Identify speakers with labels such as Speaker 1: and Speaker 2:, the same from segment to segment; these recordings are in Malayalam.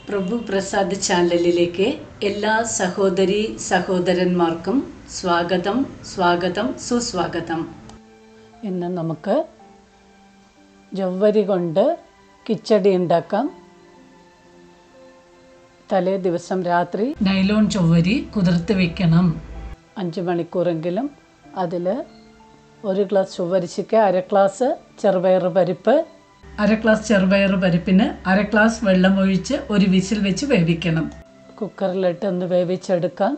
Speaker 1: പ്രഭു പ്രസാദ് ചാനലിലേക്ക് എല്ലാ സഹോദരി സഹോദരന്മാർക്കും സ്വാഗതം സുസ്വാഗതം. ഇന്ന് നമുക്ക് ജവ്വരി കൊണ്ട് കിച്ചടി ഉണ്ടാക്കാം. തലേ ദിവസം രാത്രി നൈലോൺ ചൊവ്വരി കുതിർത്ത് വെക്കണം. 5 മണിക്കൂറെങ്കിലും. അതിൽ 1 ഗ്ലാസ് ചൊവ്വരിശയ്ക്ക് 1/2 ഗ്ലാസ് ചെറുപയർ പരിപ്പ്, 1/2 ഗ്ലാസ് ചെറുപയർ പരിപ്പിന് 1/2 ഗ്ലാസ് വെള്ളം ഒഴിച്ച് ഒരു വിസിൽ വെച്ച് വേവിക്കണം. കുക്കറിലിട്ട് ഒന്ന് വേവിച്ചെടുക്കാം.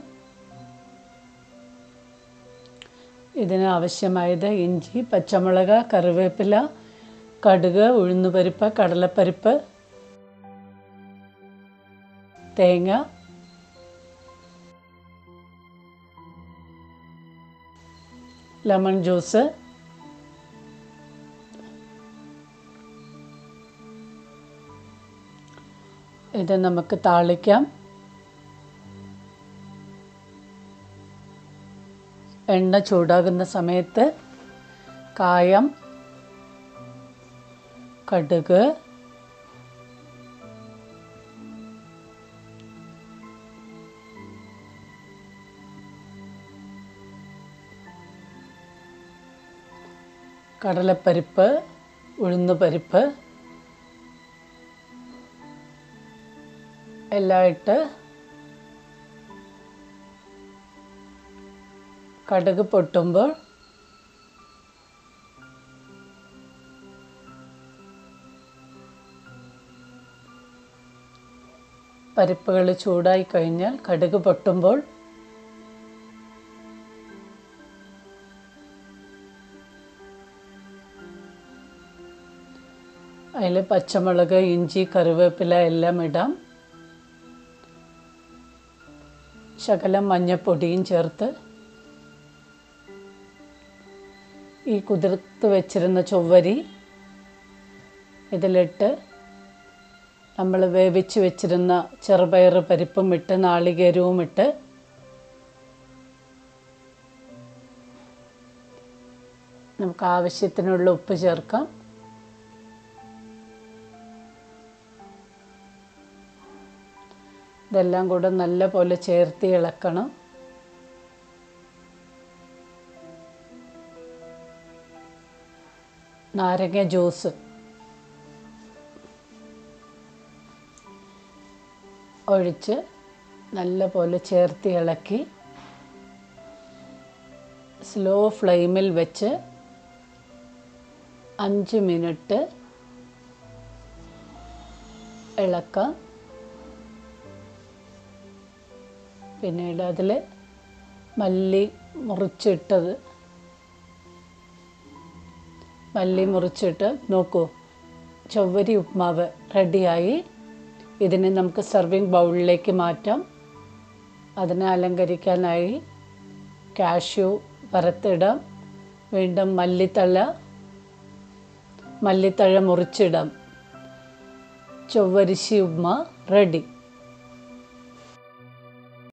Speaker 1: ഇതിന് ആവശ്യമായത് ഇഞ്ചി, പച്ചമുളക്, കറിവേപ്പില, കടുക്, ഉഴുന്നുപരിപ്പ്, കടലപ്പരിപ്പ്, തേങ്ങ, ലെമൺ ജ്യൂസ്, ഇത് നമുക്ക് താളിക്കാം. എണ്ണ ചൂടാകുന്ന സമയത്ത് കായം, കടുക്, കടലപ്പരിപ്പ്, ഉഴുന്നുപരിപ്പ് എല്ലാം ഇട്ട് കടുക് പൊട്ടുമ്പോൾ പരിപ്പുകൾ ചൂടായി കഴിഞ്ഞാൽ കടുക് പൊട്ടുമ്പോൾ അതിൽ പച്ചമുളക്, ഇഞ്ചി, കറിവേപ്പില എല്ലാം ഇടാം. ശകലം മഞ്ഞൾപ്പൊടിയും ചേർത്ത് ഈ കുതിർത്ത് വെച്ചിരുന്ന ചൊവ്വരി ഇതിലിട്ട് നമ്മൾ വേവിച്ച് വെച്ചിരുന്ന ചെറുപയർ പരിപ്പും ഇട്ട് നാളികേരവും ഇട്ട് നമുക്ക് ആവശ്യത്തിനുള്ള ഉപ്പ് ചേർക്കാം. ഇതെല്ലാം കൂടെ നല്ല പോലെ ചേർത്ത് ഇളക്കണം. നാരങ്ങ ജ്യൂസ് ഒഴിച്ച് നല്ല പോലെ ചേർത്ത് ഇളക്കി സ്ലോ ഫ്ലെയിമിൽ വെച്ച് 5 മിനിറ്റ് ഇളക്കാം. പിന്നീട് അതിൽ മല്ലി മുറിച്ചിട്ട് നോക്കൂ, ചൊവ്വരി ഉപ്മാവ് റെഡിയായി. ഇതിനെ നമുക്ക് സർവിങ് ബൗളിലേക്ക് മാറ്റാം. അതിനെ അലങ്കരിക്കാനായി കാഷ്യൂ വറുത്തിടാം. വീണ്ടും മല്ലിത്തഴ മുറിച്ചിടാം. ചൊവ്വരിശി ഉപ്മ റെഡി.